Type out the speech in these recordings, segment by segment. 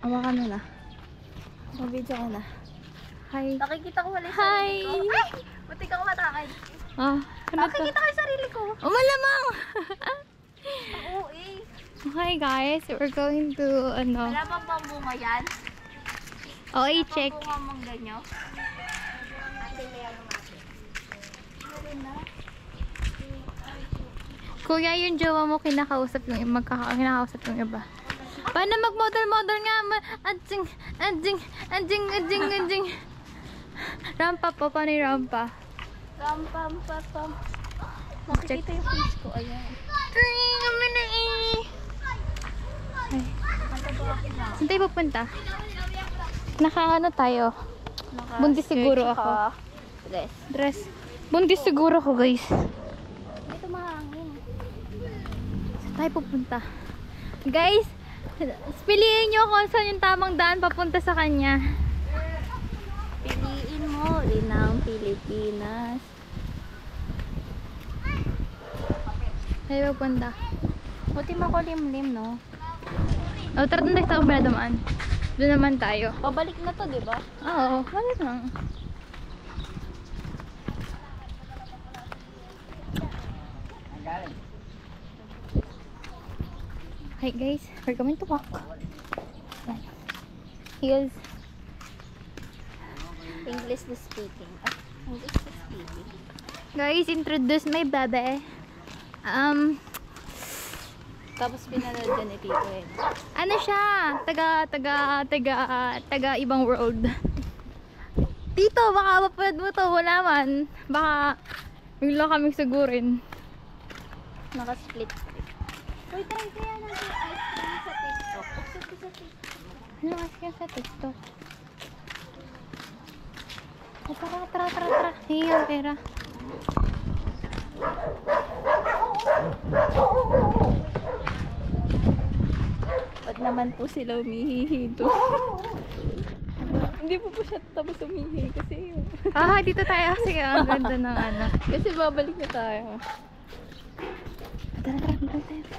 Awa ka na na. Mag-video ka na. Hi. Nakikita ko wala yung Hi. sarili ko. Ay! Buti kang matakay. Ah, ano to? Nakikita ko yung sarili ko. Oh, malamang! Oo eh. Okay guys, we're going to, ano. Wala bang bang bunga yan? Oh, Wala i-check. bang bunga mangga nyo? Ate, may ano natin. Kuya, yung jowa mo kinakausap yung kinakausap yung iba. Paano mag-model-model nga? Adjing, adjing, adjing, adjing, adjing. Rampa po, paano yung rampa? Pam. Nakikita yung face ko, ayan. Tring, kami na eh. Ay. Saan tayo pupunta? Naka-ano tayo? Buntis siguro ako. Dress. Buntis siguro ako guys. Ito mahangin. Saan tayo pupunta? Guys, piliin nyo kung saan yung tamang daan papunta sa kanya. Piliin mo rin ang Pilipinas. Tayo pupunta. Buti makulimlim, no? O, tara doon tayo sa kabila dumaan. Doon naman tayo. Pabalik na to, di ba? Oo, wala lang. Hi guys, we're going to walk. Heels. English to speaking. English to speaking. Guys, introduce my baby. Tapos pinanood dyan ni Tito eh. Ano siya? Taga ibang world. Tito, baka mapanood mo to. Wala man. Baka bigla kaming sigurin. Naka-split. Uy, try kaya natin ice cream sa TikTok. Upsot ko sa TikTok. Ano kasi yan sa TikTok? Oh, tara. Hingi ang pera. Ba't naman po sila umihihi doon? Hindi po siya tapos umihihi kasi yun. Dito tayo kasi ang ganda ng ano. Kasi babalik na tayo. Tara, tayo.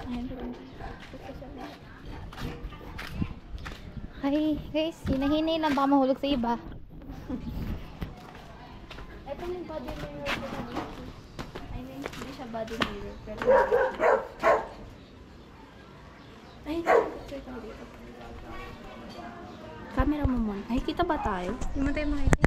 Hi guys, hinahinay lang baka mahulog sa iba. Ito yung body mirror ko na dito. I mean, hindi siya body mirror. Pero ay, picture tayo dito. Camera mo muna. Ay, kita ba tayo? Hindi mo tayo makikita.